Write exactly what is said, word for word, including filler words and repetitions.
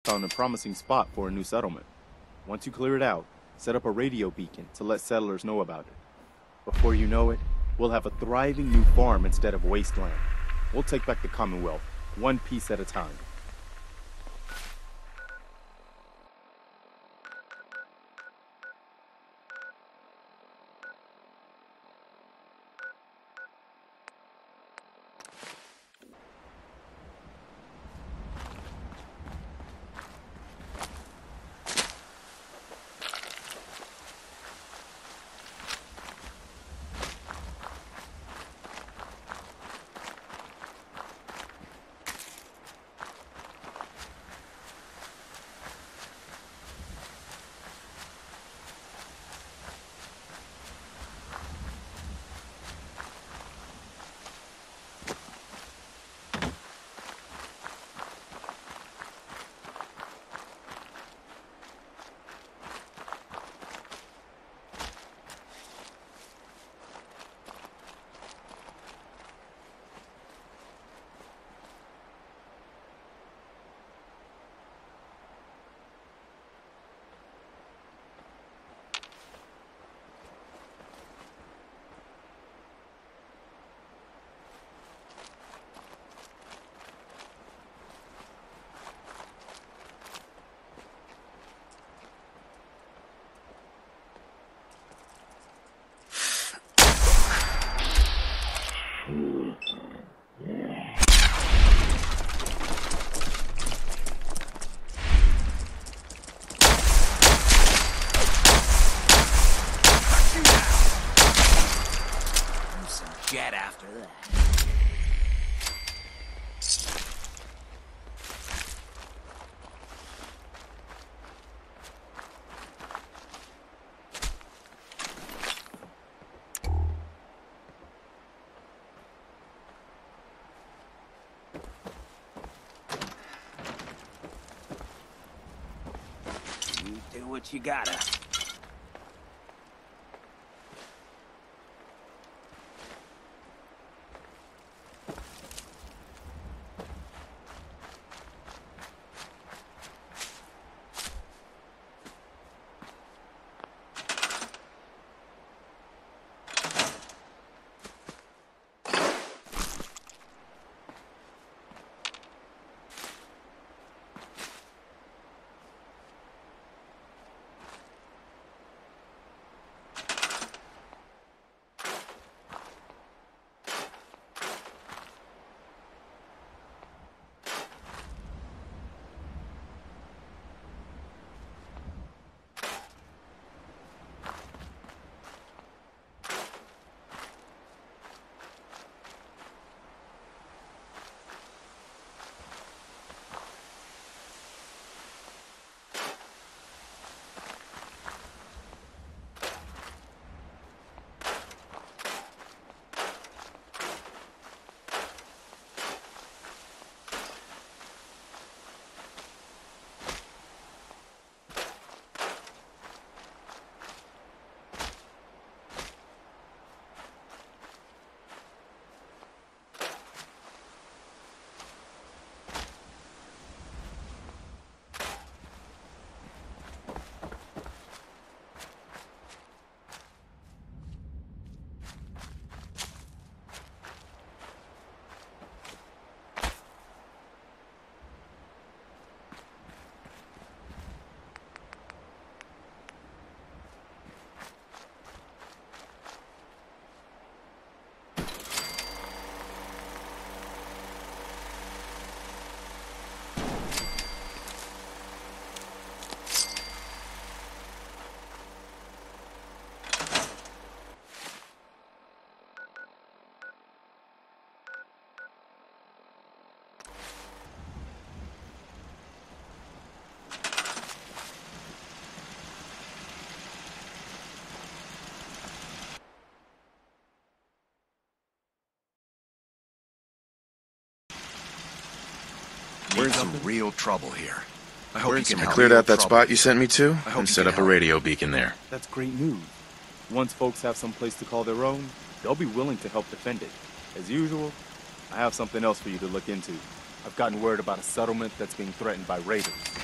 found a promising spot for a new settlement. Once you clear it out, set up a radio beacon to let settlers know about it. Before you know it, we'll have a thriving new farm instead of wasteland. We'll take back the Commonwealth, one piece at a time. Get after that. You do what you gotta. We're in some real trouble here. I hope you can I help. cleared out that trouble. spot you sent me to I hope and you set can up a help. radio beacon there. That's great news. Once folks have some place to call their own, they'll be willing to help defend it. As usual, I have something else for you to look into. I've gotten word about a settlement that's being threatened by raiders.